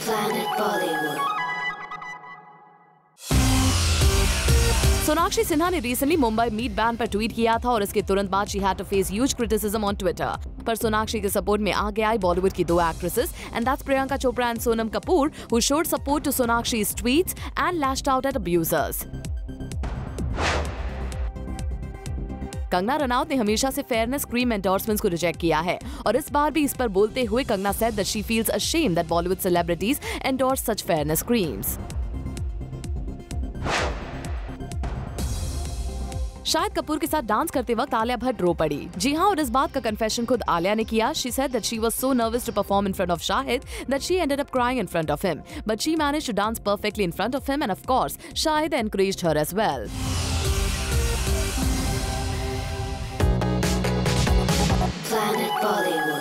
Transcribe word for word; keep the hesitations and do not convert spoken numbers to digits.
Planet Bollywood. Sonakshi Sinha ने recently Mumbai meat ban पर tweet किया था और इसके तुरंत बाद she had to face huge criticism on Twitter. पर सोनाक्षी के सपोर्ट में आगे आई बॉलीवुड की दो actresses and that's Priyanka Chopra and Sonam Kapoor who showed support to Sonakshi's tweets and lashed out at abusers. Kangana Ranaut ने हमेशा से फेयरनेस क्रीम एंडोर्समेंट्स को रिजेक्ट किया है और इस बार भी इस पर बोलते हुए Kangana said that she feels ashamed that Bollywood celebrities endorse such fairness creams. Shahid Kapoor के साथ डांस करते वक्त आलिया भट्ट रो पड़ी। जी हाँ, और इस बात का कन्फेशन खुद आलिया ने किया। She said that she was so nervous to perform in front of Shahid that she ended up crying in front of him, but she managed to dance perfectly in front of him and of course Shahid encouraged her as well. Planet Bollywood.